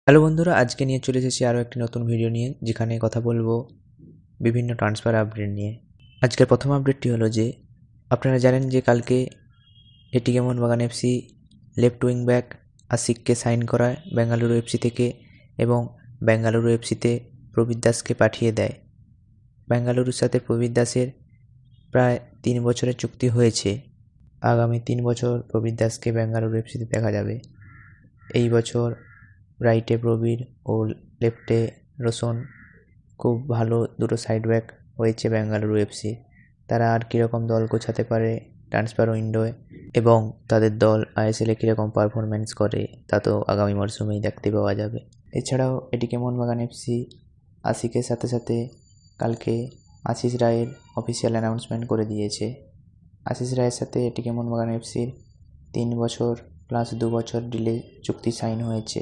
Hello বন্ধুরা, আজকে নিয়ে চলে এসেছি আরও একটি নতুন ভিডিও নিয়ে, যেখানে কথা বলবো বিভিন্ন ট্রান্সফার আপডেট নিয়ে। আজকের প্রথম আপডেটটি হলো যে আপনারা জানেন যে কালকে এটিকে Mohun Bagan FC left wing back আশিককে sign করায় বেঙ্গালুরু এফসি থেকে, এবং বেঙ্গালুরু এফসিতে প্রবীর দাসকে পাঠিয়ে দেয়। বেঙ্গালুরুর সাথে প্রবীর দাসের প্রায় 3 বছরের চুক্তি হয়েছে। আগামী 3 বছর প্রবীর দাসকে বেঙ্গালুরু এফসিতে দেখা যাবে। এই বছর রাইটে প্রবীর ও লেফটে রোশন খুব ভালো দুটো সাইড ব্যাক হয়েছে বেঙ্গালুরু এফসি। তারা আর কীরকম দল গোছাতে পারে ট্রান্সফার উইন্ডোয়, এবং তাদের দল আইএসএলে কীরকম পারফরমেন্স করে তা তো আগামী মরশুমেই দেখতে পাওয়া যাবে। এছাড়াও এটিকে মোহনবাগান এফসি আশিকের সাথে সাথে কালকে আশিস রায়ের অফিসিয়াল অ্যানাউন্সমেন্ট করে দিয়েছে। আশিস রায়ের সাথে এটিকে মোহনবাগান এফসির 3 বছর প্লাস 2 বছর ডিলে চুক্তি সাইন হয়েছে।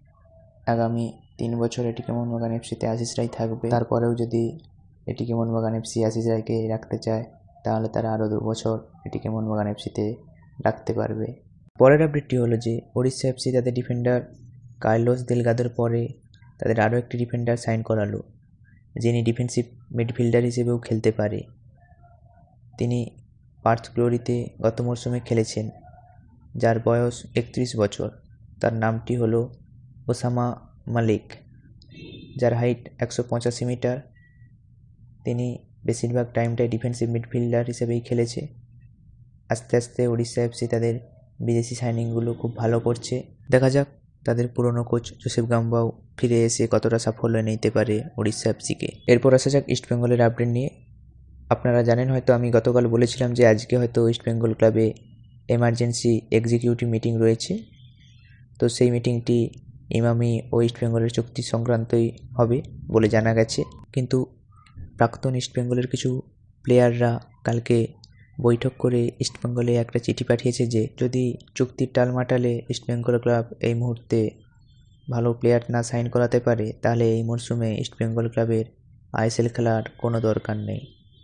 আগামী 3 বছর এটিকে মোহনবাগান এফসিতে আশিস রায় থাকবে। তারপরেও যদি এটিকে মোহনবাগান এফসি আশিস রায়কে রাখতে চায়, তাহলে তারা আরও 2 বছর এটিকে মোহনবাগান এফসিতে রাখতে পারবে। পরের আপডেটটি হলো যে ওড়িশা এফসি তাদের ডিফেন্ডার কার্লোস দেলগাদোর পরে তাদের আরও একটি ডিফেন্ডার সাইন করালো, যিনি ডিফেন্সিভ মিডফিল্ডার হিসেবেও খেলতে পারে। তিনি পার্থ গ্লোরিতে গত মরশুমে খেলেছেন, যার বয়স 31 বছর। তার নামটি হলো ওসামা মালিক, যার হাইট 185 মিটার। তিনি বেশিরভাগ টাইমটাই ডিফেন্সিভ মিডফিল্ডার হিসেবেই খেলেছে। আস্তে আস্তে ওড়িশা এফসি তাদের বিদেশি সাইনিংগুলো খুব ভালো করছে। দেখা যাক তাদের পুরনো কোচ জোসেফ গাম্বাও ফিরে এসে কতটা সাফল্য নিতে পারে ওড়িশা এফসিকে। এরপর আসা যাক ইস্টবেঙ্গলের আপডেট নিয়ে। আপনারা জানেন হয়তো, আমি গতকাল বলেছিলাম যে আজকে হয়তো ইস্টবেঙ্গল ক্লাবে এমার্জেন্সি এক্সিকিউটিভ মিটিং রয়েছে। তো সেই মিটিংটি ইমামি ও ইস্টবেঙ্গলের চুক্তি সংক্রান্তই হবে বলে জানা গেছে। কিন্তু প্রাক্তন ইস্টবেঙ্গলের কিছু প্লেয়াররা কালকে বৈঠক করে ইস্টবেঙ্গলে একটা চিঠি পাঠিয়েছে যে যদি চুক্তির টালমাটালে ইস্টবেঙ্গল ক্লাব এই মুহূর্তে ভালো প্লেয়ার না সাইন করাতে পারে, তাহলে এই মরশুমে ইস্টবেঙ্গল ক্লাবের আইএসএল খেলার কোনো দরকার নেই।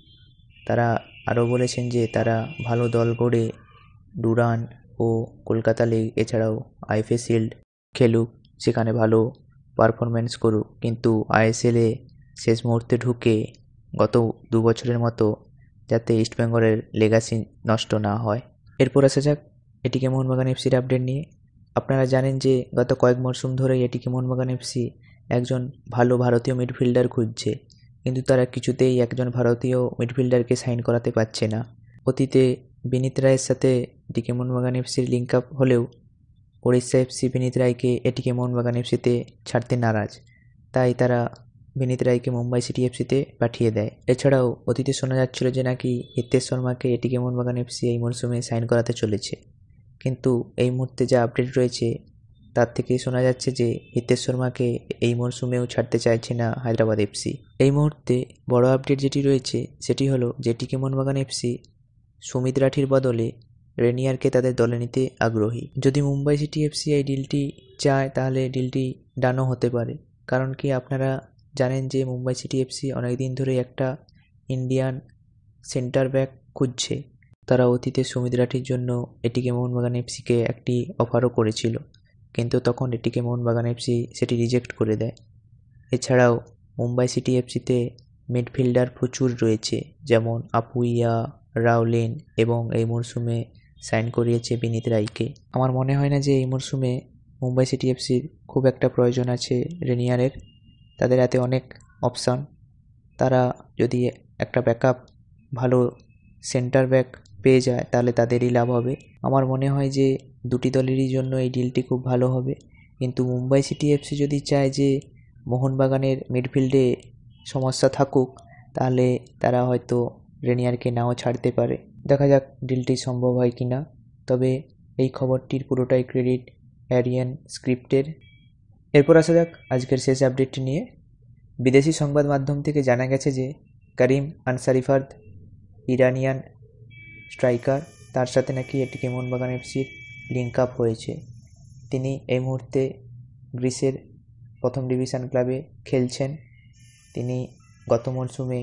তারা আরও বলেছেন যে তারা ভালো দল গড়ে ডুরান ও কলকাতা লিগ এছাড়াও আইএফএ শিল্ড খেলুক, সেখানে ভালো পারফরমেন্স করুক, কিন্তু আইএসএলে শেষ মুহূর্তে ঢুকে গত 2 বছরের মতো যাতে ইস্টবেঙ্গলের লেগাসি নষ্ট না হয়। এরপর আসা যাক এটিকে মোহনবাগান এফসির আপডেট নিয়ে। আপনারা জানেন যে গত কয়েক মরশুম ধরেই এটিকে মোহনবাগান এফসি একজন ভালো ভারতীয় মিডফিল্ডার খুঁজছে, কিন্তু তারা কিছুতেই একজন ভারতীয় মিডফিল্ডারকে সাইন করাতে পারছে না। অতীতে বিনীত রায়ের সাথে এটিকে মোহনবাগান এফসির লিঙ্ক আপ হলেও ওড়িশা এফসি বিনীত রায়কে এটিকে মোহনবাগান এফসিতে ছাড়তে নারাজ, তাই তারা বিনীত রায়কে মুম্বাই সিটি এফসিতে পাঠিয়ে দেয়। এছাড়াও অতীতে শোনা যাচ্ছিল যে নাকি হিতেশ শর্মাকে এটিকে মোহনবাগান এফসি এই মরশুমে সাইন করাতে চলেছে, কিন্তু এই মুহূর্তে যা আপডেট রয়েছে তার থেকে শোনা যাচ্ছে যে হিতেশ শর্মাকে এই মরশুমেও ছাড়তে চাইছে না হায়দ্রাবাদ এফসি। এই মুহূর্তে বড় আপডেট যেটি রয়েছে সেটি হলো যে এটিকে মোহনবাগান এফসি সুমিত রাঠির বদলে রেনিয়ারকে তাদের দলে নিতে আগ্রহী। যদি মুম্বাই সিটি এফসি এই ডিলটি চায়, তাহলে ডিলটি ডানও হতে পারে। কারণ কি, আপনারা জানেন যে মুম্বাই সিটি এফসি অনেকদিন ধরেই একটা ইন্ডিয়ান সেন্টার ব্যাক খুঁজছে। তারা অতীতে সুমিত রাঠির জন্য এটিকে মোহনবাগান এফসিকে একটি অফারও করেছিল, কিন্তু তখন এটিকে মোহনবাগান এফসি সেটি রিজেক্ট করে দেয়। এছাড়াও মুম্বাই সিটি এফসিতে মিডফিল্ডার প্রচুর রয়েছে, যেমন আপুইয়া, রাওলিন, এবং এই মরশুমে সাইন করিয়েছে বিনীত রায়কে। আমার মনে হয় না যে এই মরশুমে মুম্বাই সিটি এফসির খুব একটা প্রয়োজন আছে রেনিয়ারের। তাদের হাতে অনেক অপশান। তারা যদি একটা ব্যাকআপ ভালো সেন্টার ব্যাক পেয়ে যায়, তাহলে তাদেরই লাভ হবে। আমার মনে হয় যে দুটি দলেরই জন্য এই ডিলটি খুব ভালো হবে। কিন্তু মুম্বাই সিটি এফসি যদি চায় যে মোহনবাগানের মিডফিল্ডে সমস্যা থাকুক, তাহলে তারা হয়তো রেনিয়ারকে নাও ছাড়তে পারে। দেখা যাক ডিলটি সম্ভব হয় কি না। তবে এই খবরটির পুরোটাই ক্রেডিট অ্যারিয়ান স্ক্রিপ্টের। এরপর আসা যাক আজকের শেষ আপডেটটি নিয়ে। বিদেশি সংবাদ মাধ্যম থেকে জানা গেছে যে করিম আনসারিফার্দ, ইরানিয়ান স্ট্রাইকার, তার সাথে নাকি এটিকে মোহনবাগান এফসির লিঙ্ক আপ হয়েছে। তিনি এই মুহূর্তে গ্রিসের প্রথম ডিভিশন ক্লাবে খেলছেন। তিনি গত মরশুমে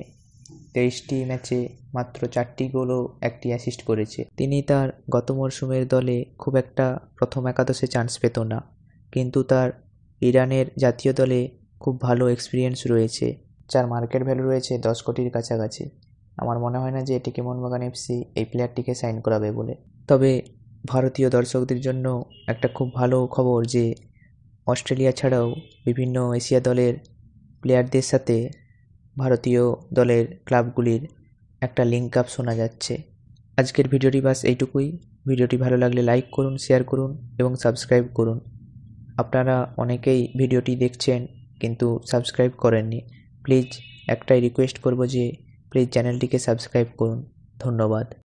23টি ম্যাচে মাত্র 4টি গোল ও 1টি অ্যাসিস্ট করেছে। তিনি তার গত মরশুমের দলে খুব একটা প্রথম একাদশে চান্স পেত না, কিন্তু তার ইরানের জাতীয় দলে খুব ভালো এক্সপিরিয়েন্স রয়েছে, যার মার্কেট ভ্যালু রয়েছে 10 কোটির কাছাকাছি। আমার মনে হয় না যে এটিকে মোহনবাগান এফসি এই প্লেয়ারটিকে সাইন করাবে বলে। তবে ভারতীয় দর্শকদের জন্য একটা খুব ভালো খবর যে অস্ট্রেলিয়া ছাড়াও বিভিন্ন এশিয়া দলের প্লেয়ারদের সাথে ভারতীয় দলের ক্লাবগুলির একটা লিঙ্ক আপ শোনা যাচ্ছে। আজকের ভিডিওটি বাস এইটুকুই। ভিডিওটি ভালো লাগলে লাইক করুন, শেয়ার করুন এবং সাবস্ক্রাইব করুন। আপনারা অনেকেই ভিডিওটি দেখছেন কিন্তু সাবস্ক্রাইব করেননি। প্লিজ একটাই রিকোয়েস্ট করব যে প্লিজ চ্যানেলটিকে সাবস্ক্রাইব করুন। ধন্যবাদ।